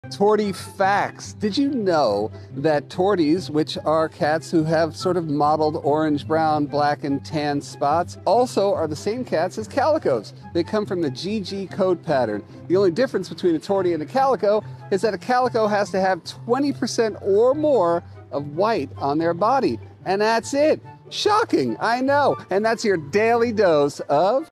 Tortie facts. Did you know that torties, which are cats who have sort of mottled orange, brown, black, and tan spots, also are the same cats as calicos? They come from the GG code pattern. The only difference between a tortie and a calico is that a calico has to have 20% or more of white on their body. And that's it. Shocking, I know. And that's your daily dose of